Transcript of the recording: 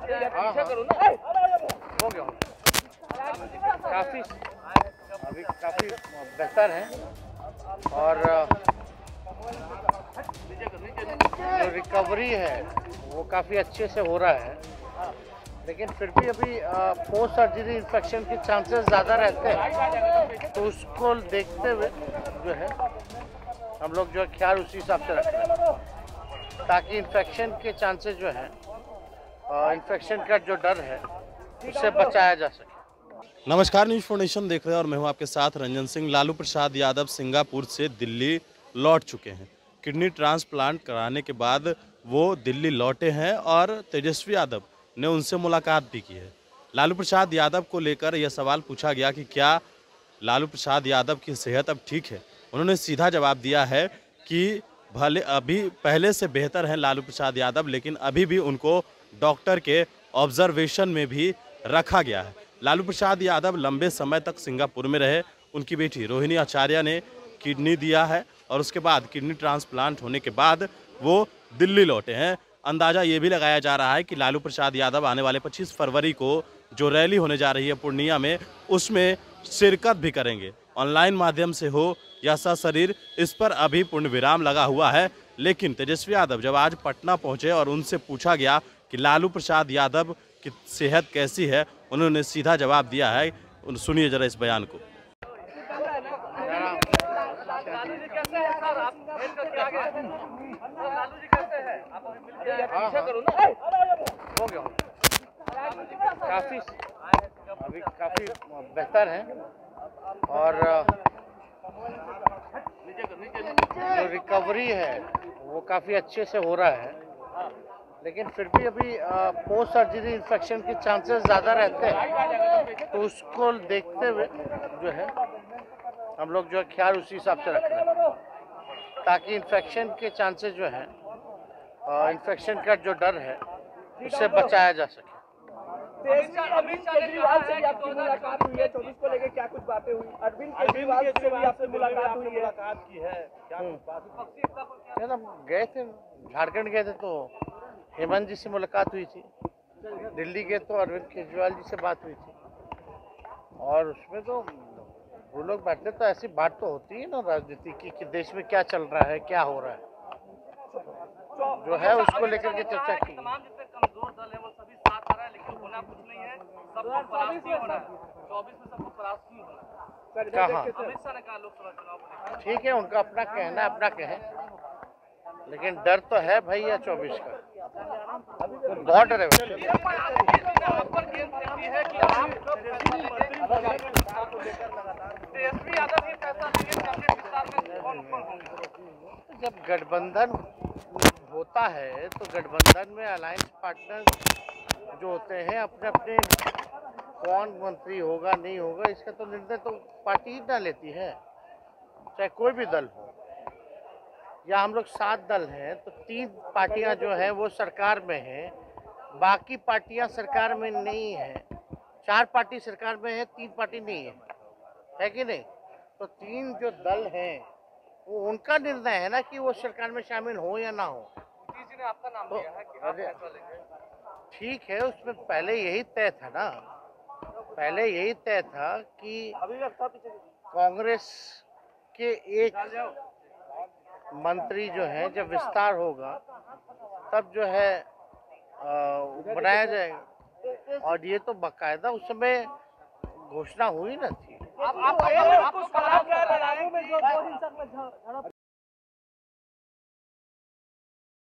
हो गया काफ़ी अभी काफ़ी बेहतर है और जो रिकवरी है वो काफ़ी अच्छे से हो रहा है, लेकिन फिर भी अभी पोस्ट सर्जरी इन्फेक्शन के चांसेस ज़्यादा रहते हैं, तो उसको देखते हुए जो है हम लोग जो है ख्याल उसी हिसाब से रखते हैं ताकि इन्फेक्शन के चांसेस जो है इन्फेक्शन का जो डर है उससे बचाया जा सके। नमस्कार, न्यूज़ फाउंडेशन देख रहे हैं और मैं हूं आपके साथ रंजन सिंह। लालू प्रसाद यादव सिंगापुर से दिल्ली लौट चुके हैं। किडनी ट्रांसप्लांट कराने के बाद वो दिल्ली लौटे हैं और तेजस्वी यादव ने उनसे मुलाकात भी की है। लालू प्रसाद यादव को लेकर यह सवाल पूछा गया कि क्या लालू प्रसाद यादव की सेहत अब ठीक है। उन्होंने सीधा जवाब दिया है कि भले अभी पहले से बेहतर हैं लालू प्रसाद यादव, लेकिन अभी भी उनको डॉक्टर के ऑब्जर्वेशन में भी रखा गया है। लालू प्रसाद यादव लंबे समय तक सिंगापुर में रहे। उनकी बेटी रोहिणी आचार्य ने किडनी दिया है और उसके बाद किडनी ट्रांसप्लांट होने के बाद वो दिल्ली लौटे हैं। अंदाज़ा ये भी लगाया जा रहा है कि लालू प्रसाद यादव आने वाले 25 फरवरी को जो रैली होने जा रही है पूर्णिया में, उसमें शिरकत भी करेंगे। ऑनलाइन माध्यम से हो या सशरीर, इस पर अभी पूर्ण विराम लगा हुआ है। लेकिन तेजस्वी यादव जब आज पटना पहुंचे और उनसे पूछा गया कि लालू प्रसाद यादव की सेहत कैसी है, उन्होंने सीधा जवाब दिया है। सुनिए जरा इस बयान को। लालू जी कैसे हैं सर? आप लालू जी कैसे हैं? आप पीछे करो ना। हो गया काफ़ी अभी काफ़ी बेहतर है और जो रिकवरी है वो काफ़ी अच्छे से हो रहा है, लेकिन फिर भी अभी पोस्ट सर्जरी इन्फेक्शन के चांसेस ज़्यादा रहते हैं, तो उसको देखते हुए जो है हम लोग जो है ख्याल उसी हिसाब से रख रहे हैं ताकि इन्फेक्शन के चांसेस जो है इन्फेक्शन का जो डर है उससे बचाया जा सके। अरविंद केजरीवाल से भी आपकी मुलाकात हुई है, 24 को लेकर क्या कुछ बातें हुई? अरविंद केजरीवाल से भी आपकी मुलाकात हुई है, की है क्या बात? हम गए थे, झारखंड गए थे तो हेमंत जी से मुलाकात हुई थी। दिल्ली गए तो अरविंद केजरीवाल जी से बात हुई थी और उसमें तो वो लोग बैठे तो ऐसी बात तो होती है ना राजनीति की कि देश में क्या चल रहा है, क्या हो रहा है, जो है उसको लेकर के चर्चा की। तमाम जितने कमजोर दल है वो सभी साथ आ रहा है, लेकिन होना कुछ नहीं है, सबको परास्त ही होना है। 24 में सबको परास्त ही होना है। कहाँ? अमित शाह ने कहा लोकसभा चुनाव को। ठीक है, उनका अपना कहना, अपना कहें, लेकिन डर तो है भैया 24 का, बहुत डर है। जब गठबंधन होता है तो गठबंधन में अलायंस पार्टनर जो होते हैं अपने अपने कौन मंत्री होगा नहीं होगा इसका तो निर्णय तो पार्टी ही ना लेती है, चाहे कोई भी दल हो। या हम लोग 7 दल हैं तो 3 पार्टियां जो है वो सरकार में हैं, बाकी पार्टियां सरकार में नहीं है। 4 पार्टी सरकार में है, 3 पार्टी नहीं है कि नहीं? तो 3 जो दल हैं वो उनका निर्णय है ना कि वो सरकार में शामिल हो या ना हो। जी ने आपका नाम लिया है कि आप फैसला लेंगे। ठीक है, उसमें पहले यही तय था ना, पहले यही तय था कि कांग्रेस के एक मंत्री जो है जब विस्तार होगा तब जो है बनाया जाएगा, और ये तो बाकायदा उस समय घोषणा हुई ना थी। आप